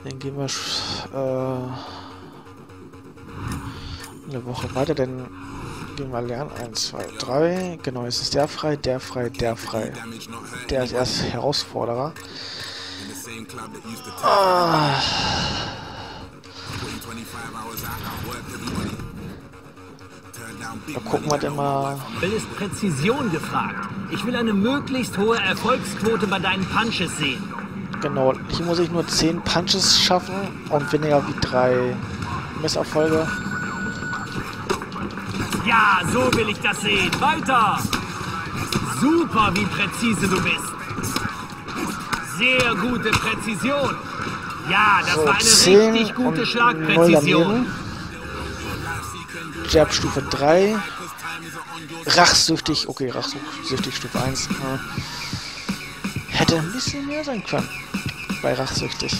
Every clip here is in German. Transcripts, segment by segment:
Dann gehen wir eine Woche weiter, dann gehen wir lernen. 1, 2, 3. Genau, jetzt ist der frei, der frei, der frei. Der ist erst Herausforderer. Ah. Da gucken wir dann mal. Ist Präzision gefragt. Ich will eine möglichst hohe Erfolgsquote bei deinen Punches sehen. Genau, hier muss ich nur 10 Punches schaffen und weniger wie 3 Misserfolge. Ja, so will ich das sehen. Weiter! Super, wie präzise du bist. Sehr gute Präzision. Ja, das So, war eine 10 richtig gute und 0 Schlagpräzision. daneben. Jab Stufe 3. Rachsüchtig, okay, Rachsüchtig Stufe 1. Ja. Hätte ein bisschen mehr sein können. Bei Rachsüchtig.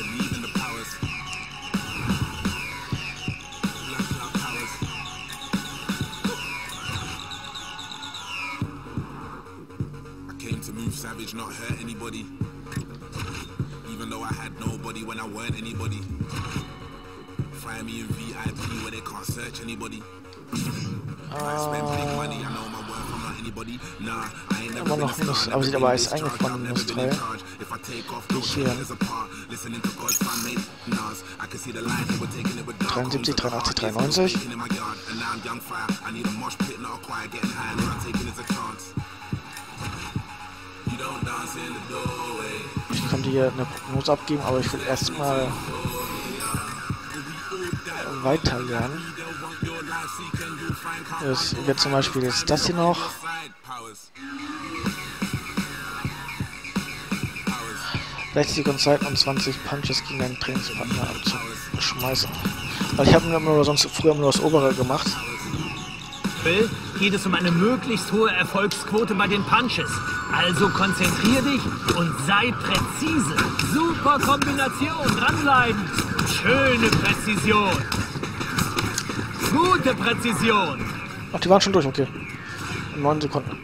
Savage, not hurt anybody. Even though I had nobody when I weren't anybody. Find me in VIP where they can't search anybody. I spend big money, I know my worth, I'm not anybody. Nah, I ain't never been a star, aber sieht aber als I've eingefroren never aus been Teil. in charge. If I take off, no shoulders apart. Listening to God's fan made Nas. I can see the line, they were taking it with dark. 73, 83, 93. In my yard, and now I'm young fire. I need a mosh pit, not a choir, getting high, and I'm taking it as a chance. Ich könnte hier eine Prognose abgeben, aber ich will erstmal weiter lernen. Es wird zum Beispiel jetzt das hier noch. 60 Sekunden Zeit und 20 Punches gegen einen Trainingspartner abzuschmeißen. Weil ich habe nur sonst früher nur das obere gemacht. Geht es um eine möglichst hohe Erfolgsquote bei den Punches. Also konzentrier dich und sei präzise. Super Kombination, dranbleiben. Schöne Präzision. Gute Präzision. Ach, die waren schon durch, okay. In 9 Sekunden.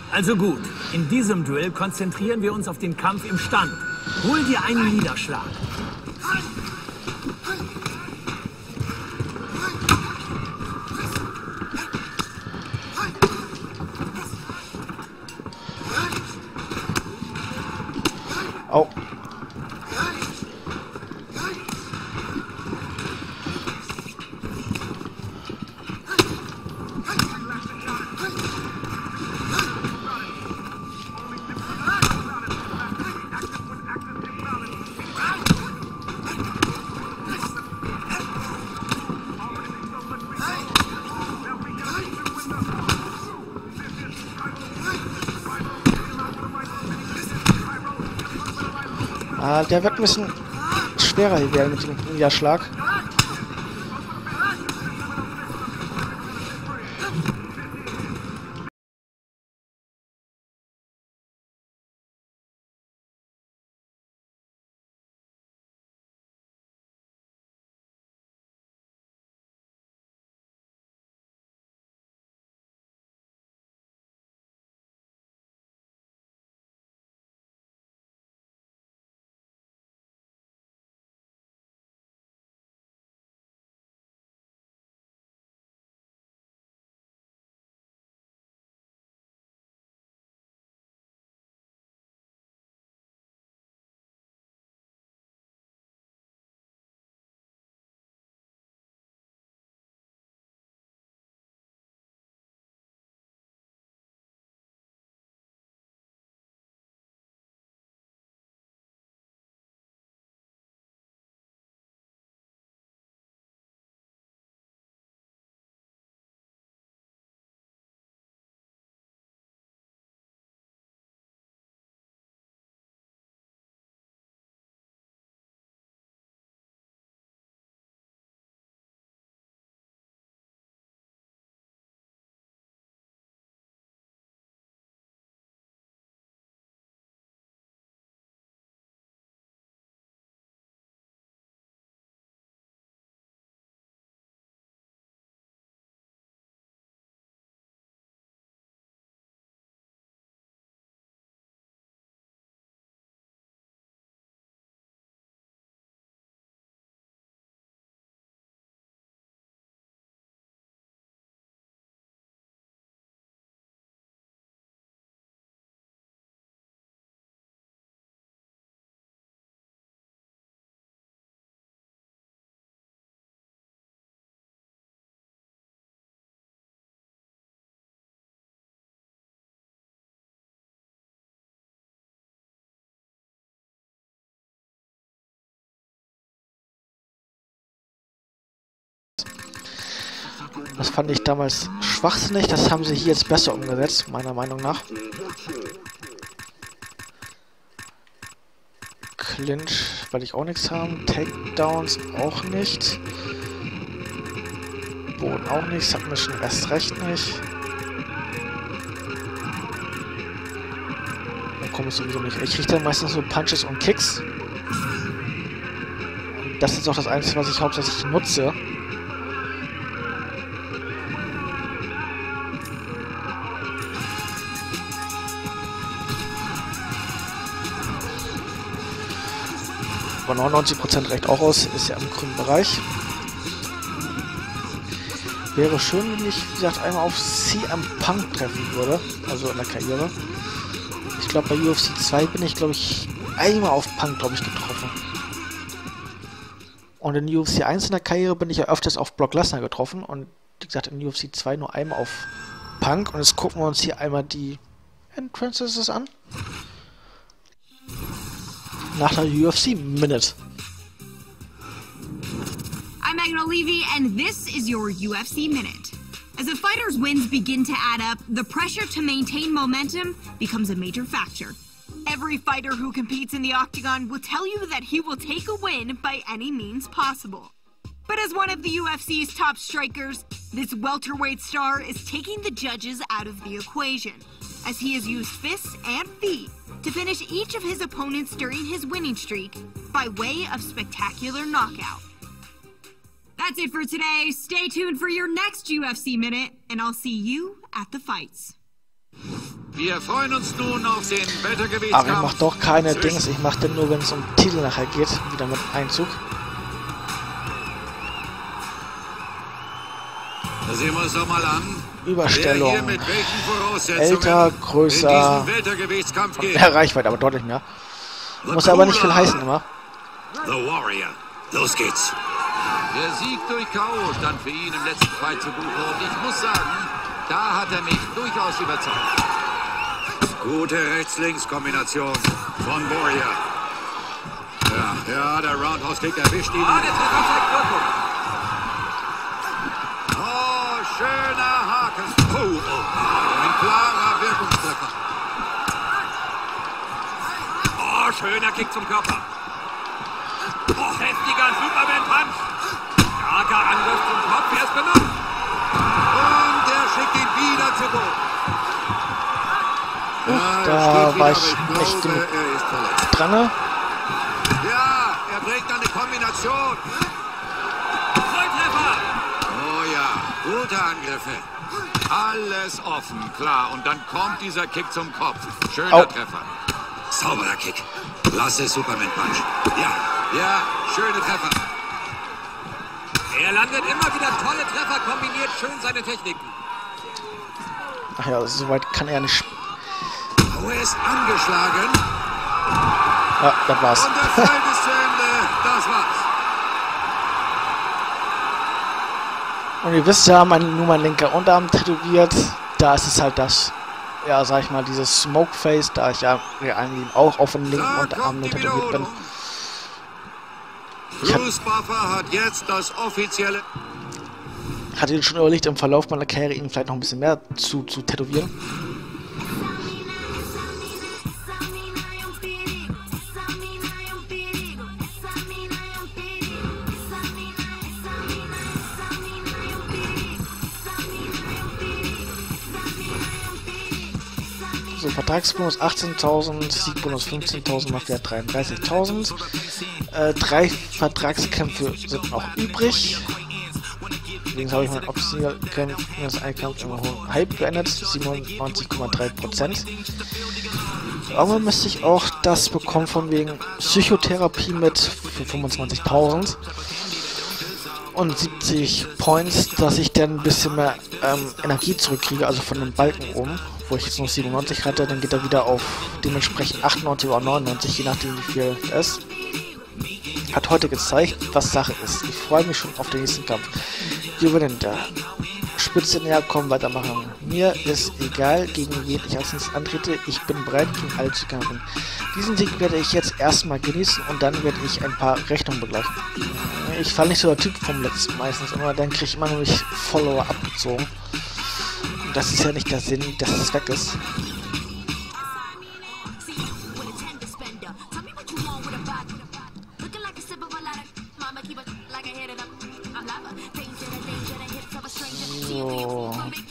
Also gut, in diesem Duell konzentrieren wir uns auf den Kampf im Stand. Hol dir einen Niederschlag. Au. Der wird ein bisschen schwerer hier werden mit dem Niederschlag. Das fand ich damals schwachsinnig, das haben sie hier jetzt besser umgesetzt, meiner Meinung nach. Clinch werde ich auch nichts haben, Takedowns auch nicht. Boden auch nicht, Submission erst recht nicht. Dann komme ich sowieso nicht. Ich kriege dann meistens so Punches und Kicks. Und das ist auch das Einzige, was ich hauptsächlich nutze. Aber 99% reicht auch aus, ist ja im grünen Bereich. Wäre schön, wenn ich, wie gesagt, einmal auf CM Punk treffen würde, also in der Karriere. Ich glaube, bei UFC 2 bin ich, glaube ich, einmal auf Punk, glaube ich, getroffen. Und in UFC 1 in der Karriere bin ich ja öfters auf Brock Lesnar getroffen. Und wie gesagt, in UFC 2 nur einmal auf Punk. Und jetzt gucken wir uns hier einmal die Entrances an. Nach der UFC Minute. I'm Megan O'Leary, and this is your UFC Minute. As a fighter's wins begin to add up, the pressure to maintain momentum becomes a major factor. Every fighter who competes in the octagon will tell you that he will take a win by any means possible. But as one of the UFC's top strikers, this welterweight star is taking the judges out of the equation, as he has used fists and feet to finish each of his opponents during his winning streak by way of spectacular knockout. That's it for today. Stay tuned for your next UFC Minute, and I'll see you at the fights. Wir freuen uns nun auf den Weltergewichtskampf. Aber ich mach doch keine Dings. Ich mach den nur, wenn es um Titel nachher geht. Wieder mit Einzug. Sehen wir uns doch mal an. Überstellung. Wer hier mit welchen Voraussetzungen Älter, größer. in diesen Weltergewichtskampf geht. Mehr Reichweite, aber deutlich mehr. Muss aber nicht viel heißen immer. The Warrior. Los geht's. Der Sieg durch K.O. stand für ihn im letzten Fight zu Buche. Und ich muss sagen, da hat er mich durchaus überzeugt. Gute Rechts-Links-Kombination von Warrior. Ja, der Roundhouse-Kick erwischt ihn. Der Treffer zeigt Wirkung. Oh, schöner Haken. Ein klarer Wirkungstreffer. Oh, schöner Kick zum Körper. Oh, heftiger Superman-Punch. Starker Angriff zum Kopf, er ist genommen. Und er schickt ihn wieder zu Boden. Da war ich nicht genug dran. Ja, er bringt eine Kombination. Volltreffer. Oh ja, gute Angriffe. Alles offen, klar. Und dann kommt dieser Kick zum Kopf. Schöner Treffer. Sauberer Kick. Klasse Superman-Punch. Ja, schöne Treffer. Er landet immer wieder tolle Treffer, kombiniert schön seine Techniken. Ach ja, soweit kann er nicht. Oh, er ist angeschlagen. Ja, das war's. Und der Fight ist zu Ende. Das war's. Und ihr wisst ja, nur mein linker Unterarm tätowiert. Da ist es halt das, ja, sag ich mal, dieses Smokeface, da ich ja eigentlich auch auf dem linken Unterarm nur tätowiert bin. Bruce Buffer hat jetzt das offizielle... Hatte ich schon überlegt, im Verlauf meiner Karriere ihn vielleicht noch ein bisschen mehr zu tätowieren. So, Vertragsbonus 18.000, Siegbonus 15.000, macht ja 33.000. 3 Vertragskämpfe sind noch übrig. Deswegen habe ich meinen Obstacle-Kampf minus einen Kampf im hohen Hype beendet, 97,3%. Irgendwann müsste ich auch das bekommen von wegen Psychotherapie mit für 25.000 und 70 Points, dass ich dann ein bisschen mehr Energie zurückkriege, also von dem Balken oben, wo ich jetzt noch 97 hatte, dann geht er wieder auf dementsprechend 98 oder 99, je nachdem wie viel es ist. Hat heute gezeigt, was Sache ist. Ich freue mich schon auf den nächsten Kampf. Wir würden der Spitze näher kommen, weitermachen. Mir ist egal, gegen wen ich als nächstes antrete. Ich bin bereit, gegen alle zu kämpfen. Diesen Sieg werde ich jetzt erstmal genießen und dann werde ich ein paar Rechnungen begleichen. Ich falle nicht so der Typ vom letzten meistens immer, dann kriege ich immer nämlich Follower abgezogen. Und das ist ja nicht der Sinn, dass es weg ist. So.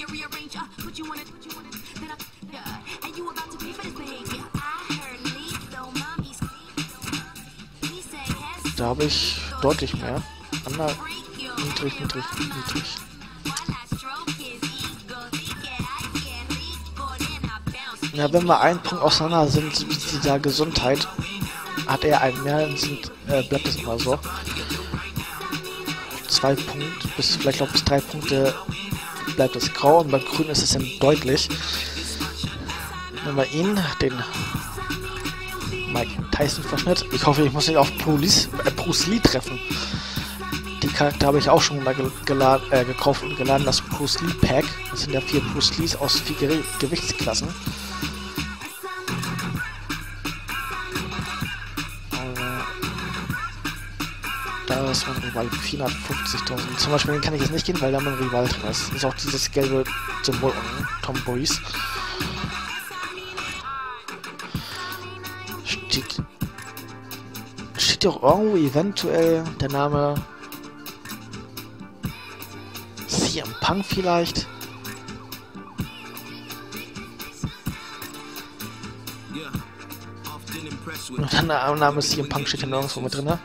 Da habe ich deutlich mehr. Niedrig. Ja, wenn wir einen Punkt auseinander sind, mit dieser Gesundheit, hat er einen mehr, dann bleibt es immer so. 2 Punkte, bis vielleicht noch bis 3 Punkte bleibt es grau und bei grün ist es dann deutlich. Wenn wir ihn, den Mike Tyson-Verschnitt, ich hoffe, ich muss nicht auf Bruce Lee treffen. Die Charakter habe ich auch schon mal gekauft und geladen, das Bruce Lee Pack. Das sind ja 4 Bruce Lees aus 4 Gewichtsklassen. Da ist mein Rival 450.000. Zum Beispiel den kann ich jetzt nicht gehen, weil da mein Rival drin ist. Das ist auch dieses gelbe Symbol unten, Tom Breeze. Steht ja auch irgendwo eventuell der Name CM Punk vielleicht? Und dann der Name CM Punk steht ja nirgendwo mit drin, ne?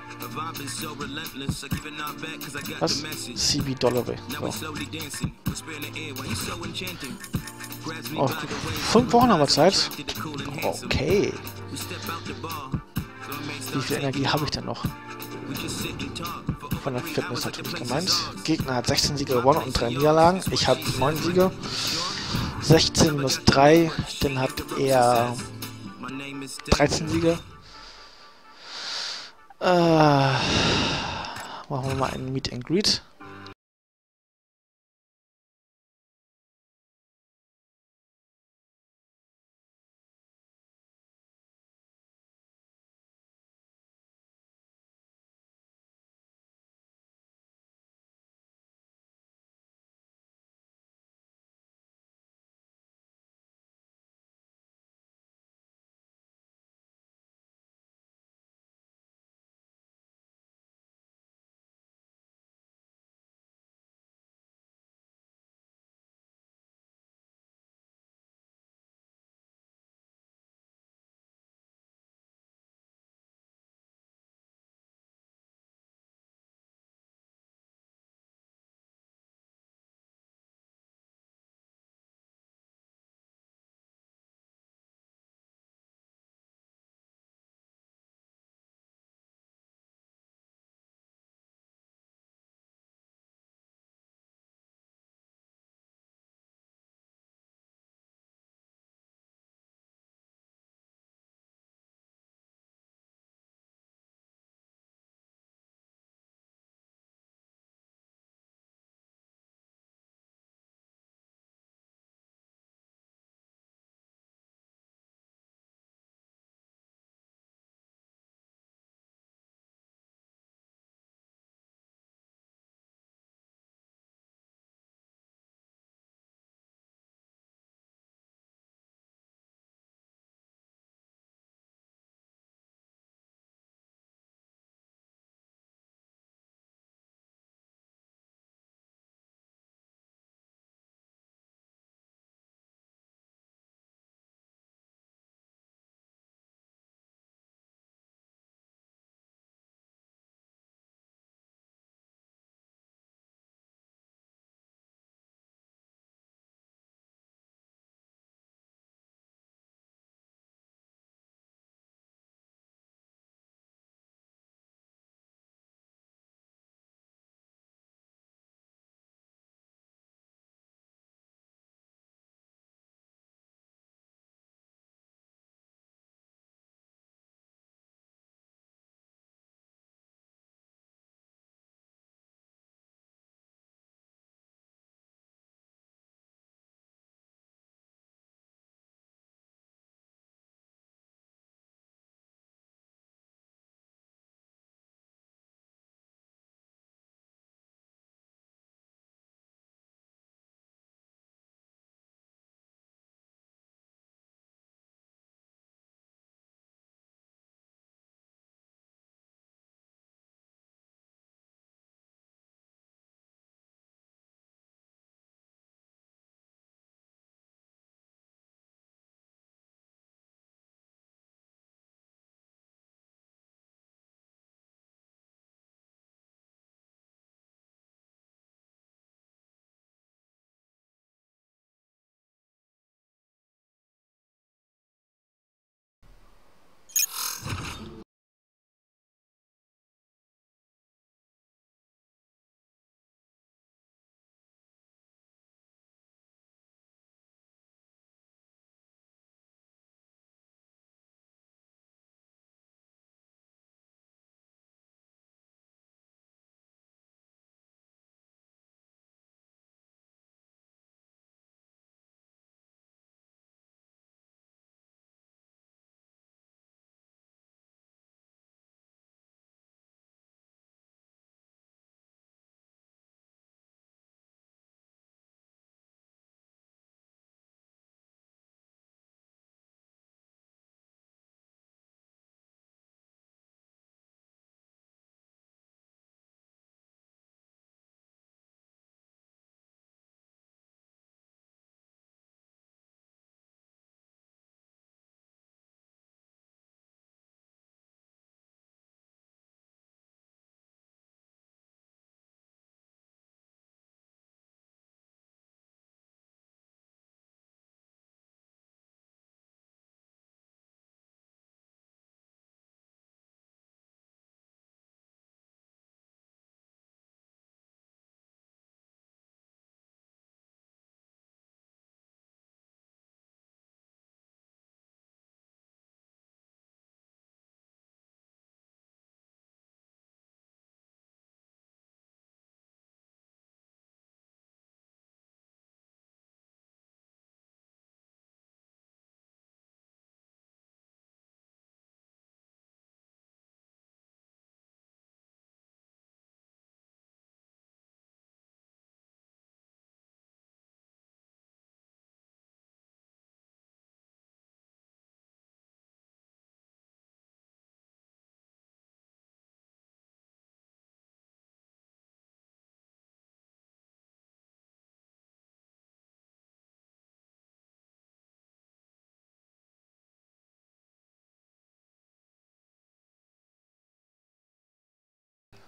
Was? CB Dollaway. So. Oh, 5 Wochen haben wir Zeit. Okay. Wie viel Energie habe ich denn noch? Von der Fitness natürlich gemeint. Gegner hat 16 Siege gewonnen und 3 Niederlagen. Ich habe 9 Siege. 16 minus 3. Dann hat er 13 Siege. Machen wir mal ein Meet and Greet.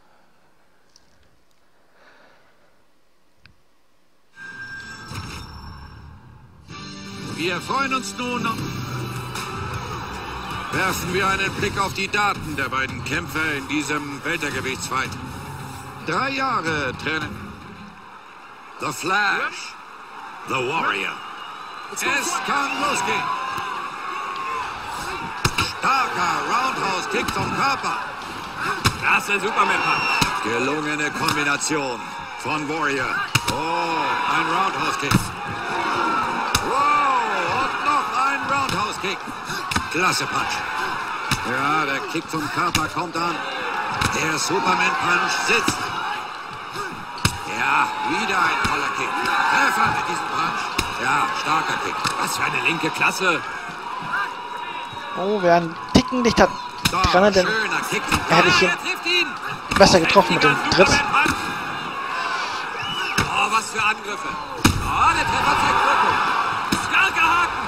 Wir freuen uns nun. Werfen wir einen Blick auf die Daten der beiden Kämpfer in diesem Weltergewichtsfight. 3 Jahre Training. The Flash. The Warrior. Es kann losgehen. Starker Roundhouse-Kick zum Körper. Klasse Superman-Punch. Gelungene Kombination von Warrior. Oh, ein Roundhouse-Kick. Wow, und noch ein Roundhouse-Kick. Klasse Punch. Ja, der Kick zum Körper kommt an. Der Superman-Punch sitzt. Ja, wieder ein toller Kick. Treffer mit diesem Punch. Ja, starker Kick. Was für eine linke Klasse. Oh, wir einen Ticken dichter So, dran, denn schöner Kick zum hätte ich Körper. ihn Trifft ihn. besser getroffen mit dem Tritt. Superman-Punch. Oh, was für Angriffe. Oh, der Treffer zeigt Wirkung. Starker Haken.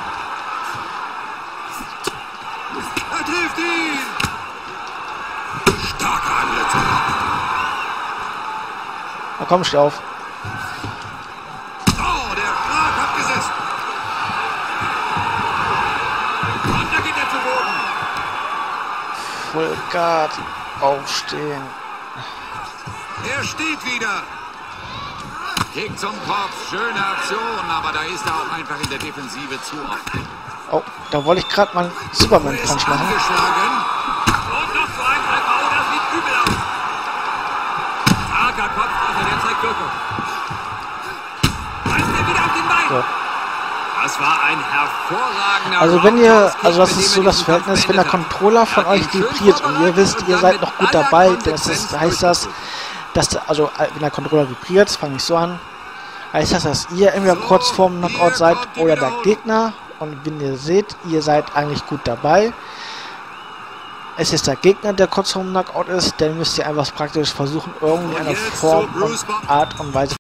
Er trifft ihn. Starker Angriff zum Kopf. Na komm, steh auf. Oh, der Schlag hat gesessen. Und da geht er zu Boden. Full Guard. Aufstehen. Er steht wieder. Kick zum Kopf, schöne Aktion, aber da ist er auch einfach in der Defensive zu oft. Oh, da wollte ich gerade mal einen Superman-Punch Ist machen. angeschlagen. Und noch so ein Treffer. Oh, das sieht übel aus. Starker Kopftreffer, der zeigt Wirkung. Da ist er wieder auf den Beinen. So. Das war ein hervorragender Also wenn ihr, Roundhouse-Kick, also das mit dem ist er so das diesen Kampf Verhältnis, wenn der beendet hat. Controller von Er hat euch ihn schön vibriert und ihr vorbereitet wisst, ihr und seid dann noch mit gut aller dabei, das Konsequenz ist, heißt das, dass also wenn der Controller vibriert, fange ich so an, heißt das, dass ihr entweder kurz vorm Knockout seid oder der Gegner, und wenn ihr seht, ihr seid eigentlich gut dabei, es ist der Gegner, der kurz vorm Knockout ist, dann müsst ihr einfach praktisch versuchen, irgendwie eine jetzt Form zu Bruce und Art und Weise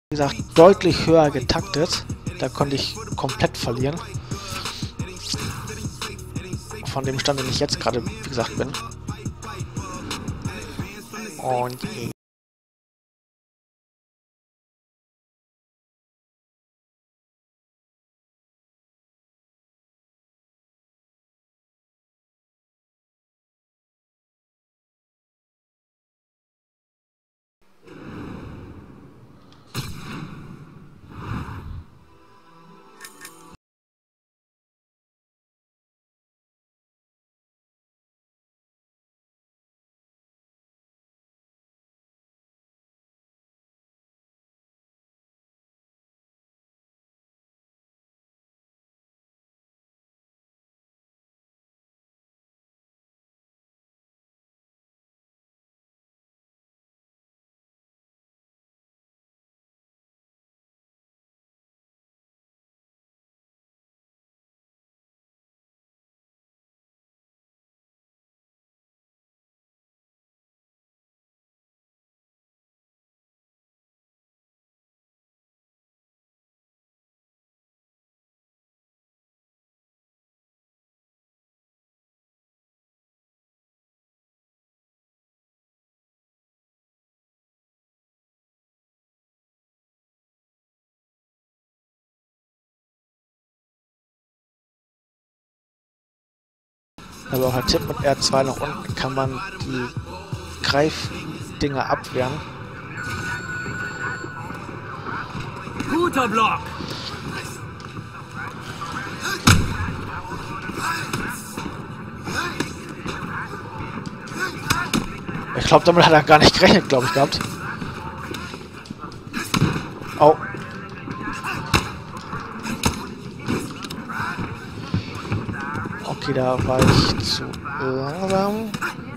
wie gesagt, deutlich höher getaktet. Da konnte ich komplett verlieren. Von dem Stand, den ich jetzt gerade, wie gesagt, bin. Und aber auch ein Tipp mit R2 nach unten kann man die Greifdinger abwehren. Guter Block! Ich glaube, damit hat er gar nicht gerechnet, glaube ich, gehabt. Oh. Okay, da war ich zu langsam.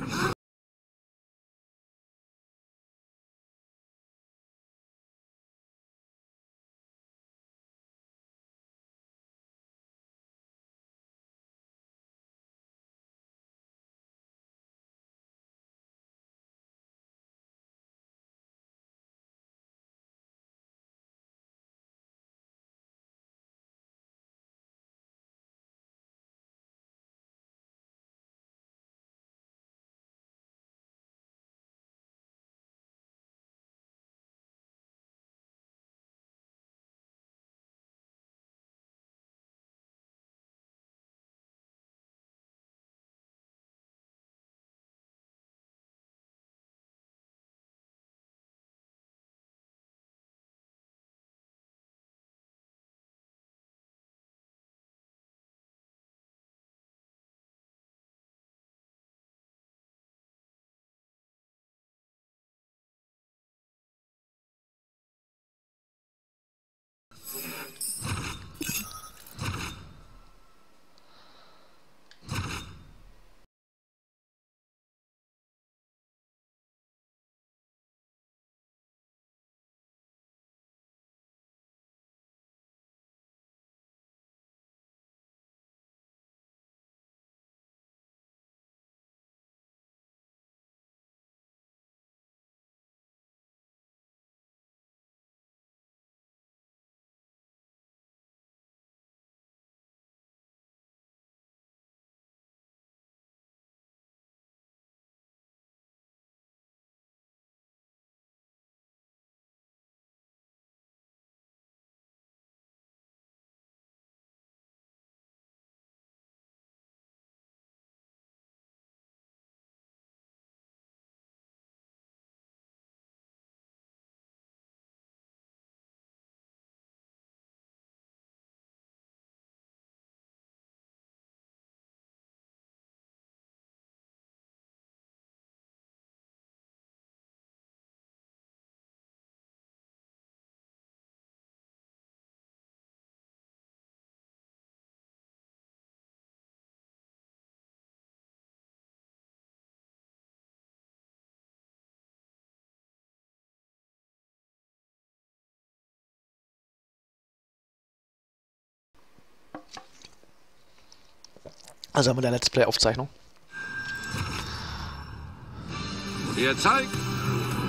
Also mit der Let's Play-Aufzeichnung. Ihr zeigt,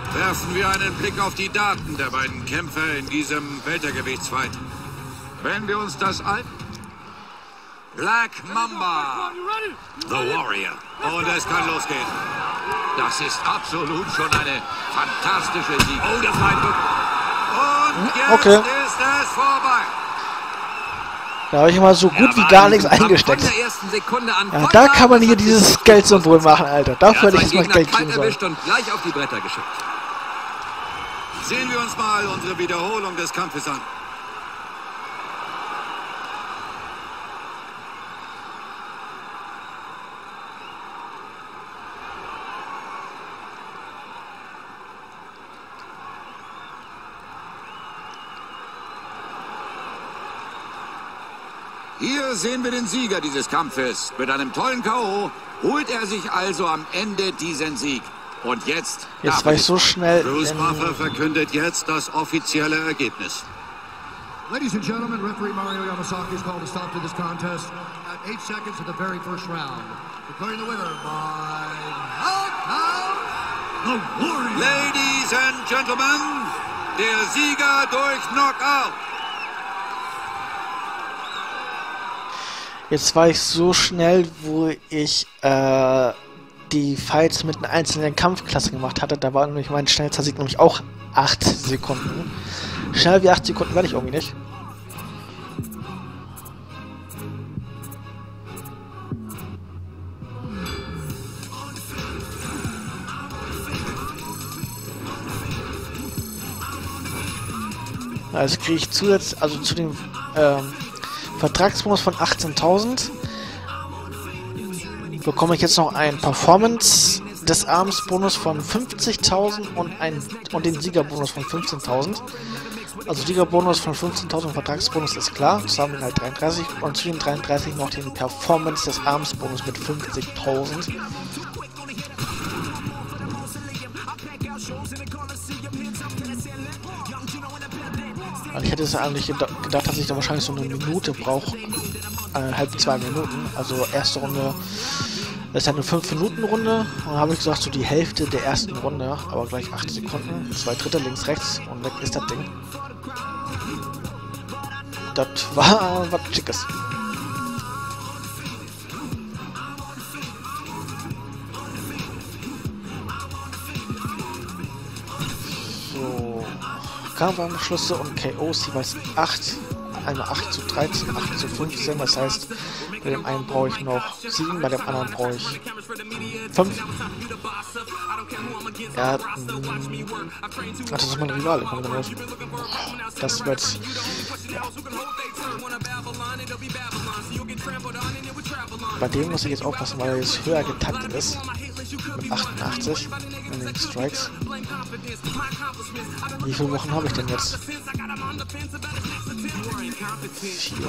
Werfen wir einen Blick auf die Daten der beiden Kämpfer in diesem Weltergewichtsfight. Wenn wir uns das an... Black Mamba, The Warrior. Und es kann losgehen. Das ist absolut schon eine fantastische Sieg. Oh, das war ein... Und jetzt ist es vorbei. Da habe ich immer so gut wie gar nichts eingesteckt. Ja, da kann man hier dieses Geldsymbol machen, Alter. Dafür hätte ich jetzt mal Geld kriegen sollen. Und gleich auf die Bretter geschickt. Sehen wir uns mal unsere Wiederholung des Kampfes an. Hier sehen wir den Sieger dieses Kampfes. Mit einem tollen K.O. holt er sich also am Ende diesen Sieg. Und jetzt war ich so schnell. Bruce Buffer verkündet jetzt das offizielle Ergebnis. Ladies and gentlemen, referee Mario Yamasaki has called a stop to this contest at 8 seconds of the very first round. Declaring the winner by knockout, the Warrior. Ladies and gentlemen, der Sieger durch Knockout. Jetzt war ich so schnell, wo ich die Fights mit einer einzelnen Kampfklasse gemacht hatte. Da war nämlich mein schnellster Sieg nämlich auch 8 Sekunden. Schnell wie 8 Sekunden werde ich irgendwie nicht. Also kriege ich zusätzlich, also zu dem Vertragsbonus von 18.000 bekomme ich jetzt noch einen Performance des Abends Bonus von 50.000 und den Siegerbonus von 15.000. Also Siegerbonus von 15.000 Vertragsbonus ist klar, zusammen halt 33 und zu den 33 noch den Performance des Abends Bonus mit 50.000. Also ich hätte es eigentlich gedacht, dass ich da wahrscheinlich so eine Minute brauche, halb 2 Minuten. Also erste Runde ist halt eine 5-Minuten-Runde. Und dann habe ich gesagt, so die Hälfte der ersten Runde, aber gleich 8 Sekunden, 2 Drittel links, rechts und weg ist das Ding. Das war was Schickes. So, Kampfanschlüsse und KOs jeweils 8. Einmal 8 zu 13, 8 zu 15, das heißt, bei dem einen brauche ich noch 7, bei dem anderen brauche ich 5. Ja, das ist mein Rivale. Das wird... Ja. Bei dem muss ich jetzt aufpassen, weil er jetzt höher getaktet ist. Mit 88 in den Strikes. Wie viele Wochen habe ich denn jetzt? 4.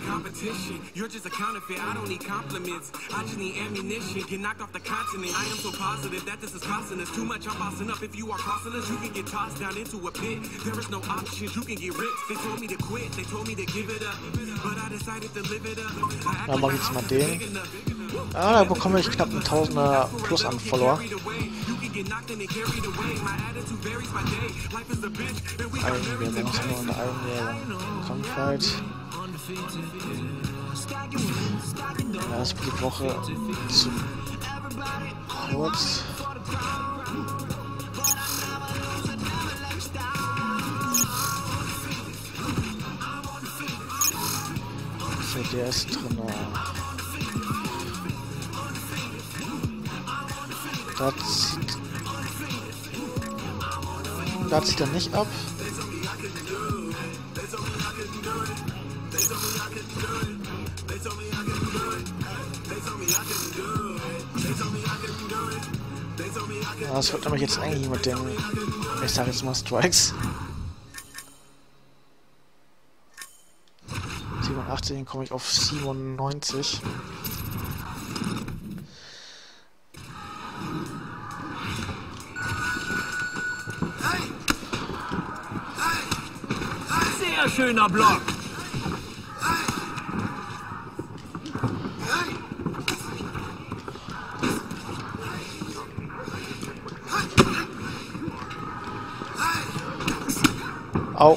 Dann mache ich jetzt mal den. Ah, da bekomme ich knapp 1000er plus an Follower. Eigenwerbung, was haben wir unter Eigenwerbung? Kampffight. Ja, das wird die Woche zu kurz. So, der ist drin. Da zieht er nicht ab. Ja, das wird nämlich jetzt eigentlich mit den, ich sag jetzt mal Strikes. 87, dann komme ich auf 97. Sehr schöner Block. Au.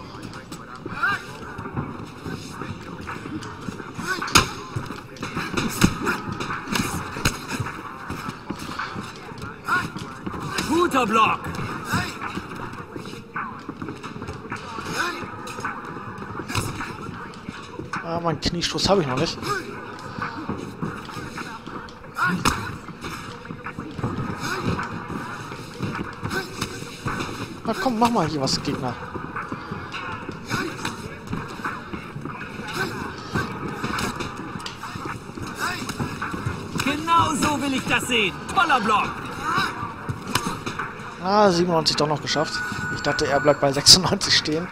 Guter Block. Ah, meinen Kniestoß habe ich noch nicht. Na komm, mach mal hier was, Gegner. Genau so will ich das sehen. Toller Block. Ah, 97 doch noch geschafft. Ich dachte, er bleibt bei 96 stehen.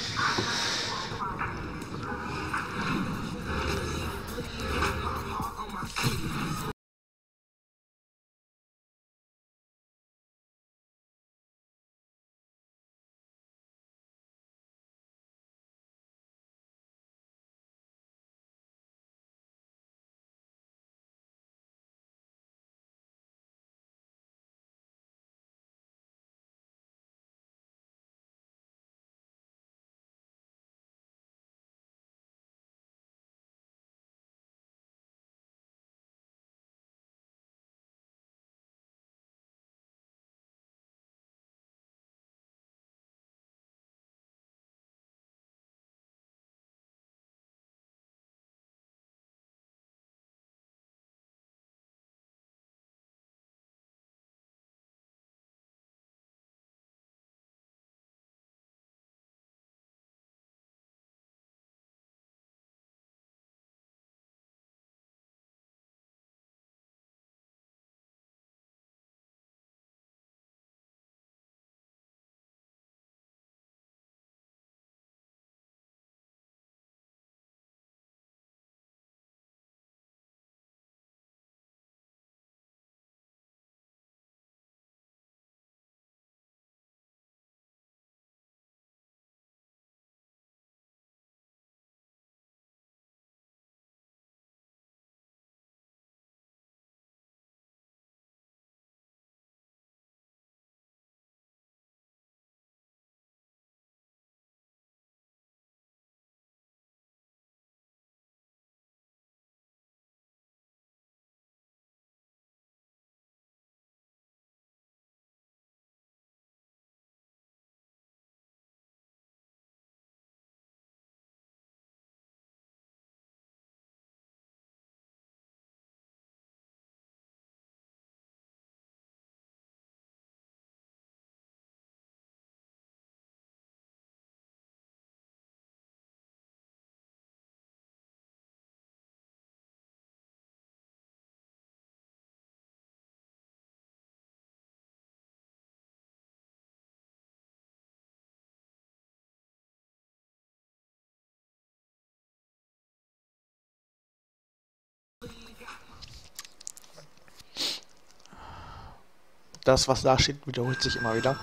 Das, was da steht, wiederholt sich immer wieder.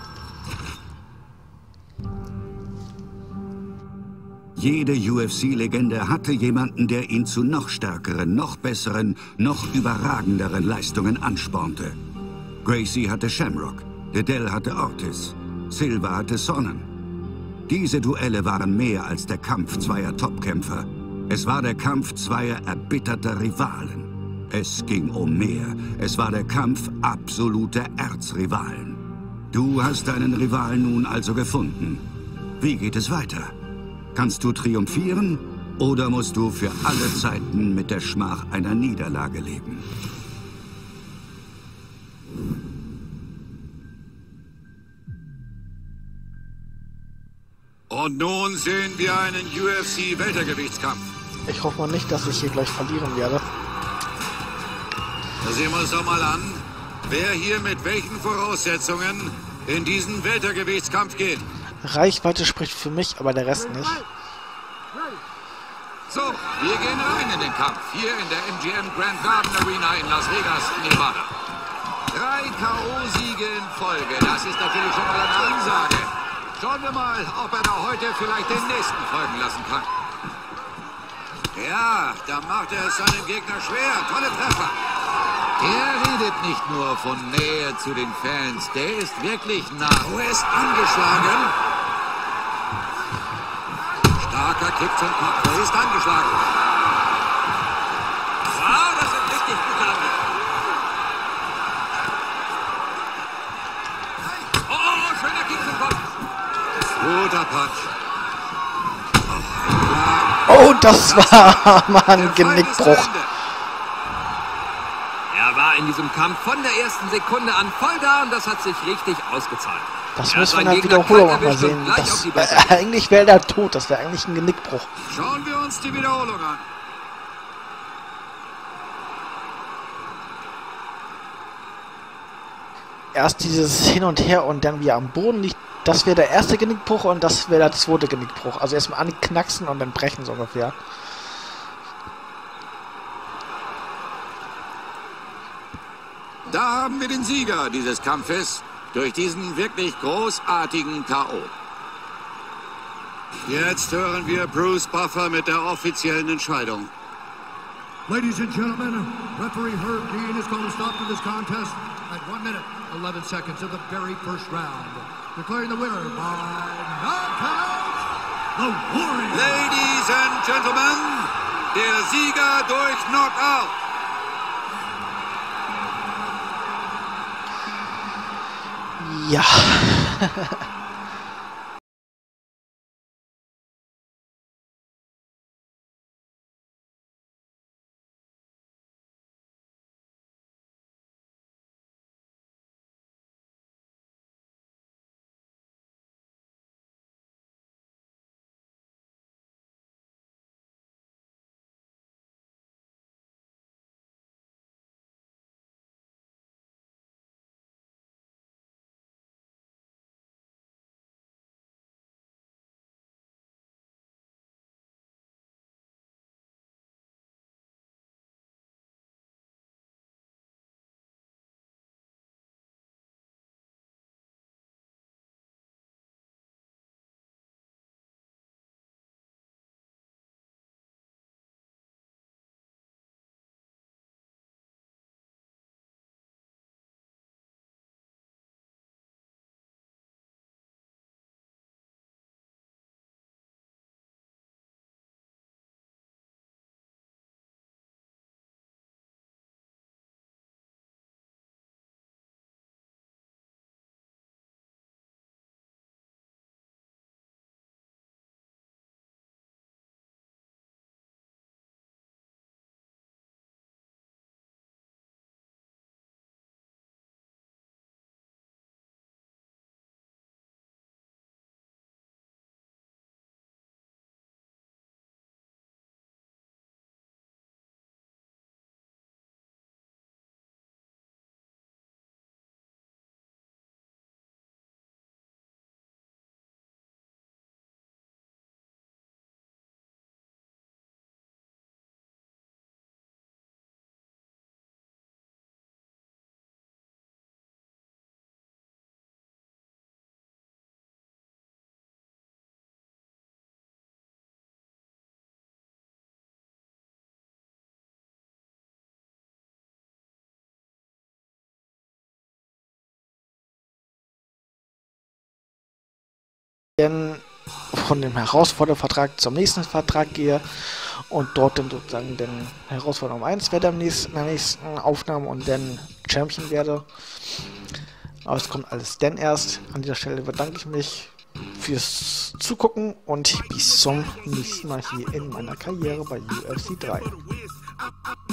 Jede UFC-Legende hatte jemanden, der ihn zu noch stärkeren, noch besseren, noch überragenderen Leistungen anspornte. Gracie hatte Shamrock, Liddell hatte Ortiz, Silva hatte Sonnen. Diese Duelle waren mehr als der Kampf zweier Topkämpfer. Es war der Kampf zweier erbitterter Rivalen. Es ging um mehr. Es war der Kampf absoluter Erzrivalen. Du hast deinen Rivalen nun also gefunden. Wie geht es weiter? Kannst du triumphieren oder musst du für alle Zeiten mit der Schmach einer Niederlage leben? Und nun sehen wir einen UFC-Weltergewichtskampf. Ich hoffe mal nicht, dass ich hier gleich verlieren werde. Da sehen wir uns doch mal an, wer hier mit welchen Voraussetzungen in diesen Weltergewichtskampf geht. Reichweite spricht für mich, aber der Rest nicht. So, wir gehen rein in den Kampf, hier in der MGM Grand Garden Arena in Las Vegas, Nevada. 3 K.O.-Siege in Folge, das ist natürlich schon mal eine Ansage. Schauen wir mal, ob er da heute vielleicht den nächsten folgen lassen kann. Ja, da macht er es seinem Gegner schwer. Tolle Treffer. Er redet nicht nur von Nähe zu den Fans, der ist wirklich nah. Oh, er ist angeschlagen. Starker Kick zum Kopf. Er ist angeschlagen. Wow, das sind richtig gute Angriffe. Oh, schöner Kick zum Kopf. Guter Punch. Oh, das war mal ein Genickbruch. Er war in diesem Kampf von der ersten Sekunde an voll da und das hat sich richtig ausgezahlt. Das müssen wir in der Wiederholung noch mal sehen. Eigentlich wäre der tot, das wäre eigentlich ein Genickbruch. Schauen wir uns die Wiederholung an. Erst dieses Hin und Her und dann wie er am Boden liegt, das wäre der erste Genickbruch und das wäre der zweite Genickbruch. Also erstmal anknacksen und dann brechen so ungefähr. Da haben wir den Sieger dieses Kampfes durch diesen wirklich großartigen K.O. Jetzt hören wir Bruce Buffer mit der offiziellen Entscheidung. Ladies and gentlemen, referee Herb Dean has called a stop to this contest at 1 minute, 11 seconds of the very first round. Declaring the winner by knockout, the Warrior. Ladies and Gentlemen, der Sieger durch Knockout. Ja. Dann von dem Herausfordervertrag zum nächsten Vertrag gehe und dort dann sozusagen den Herausforderung 1 werde in der nächsten Aufnahme und dann Champion werde. Aber es kommt alles dann erst. An dieser Stelle bedanke ich mich fürs Zugucken und bis zum nächsten Mal hier in meiner Karriere bei UFC 3.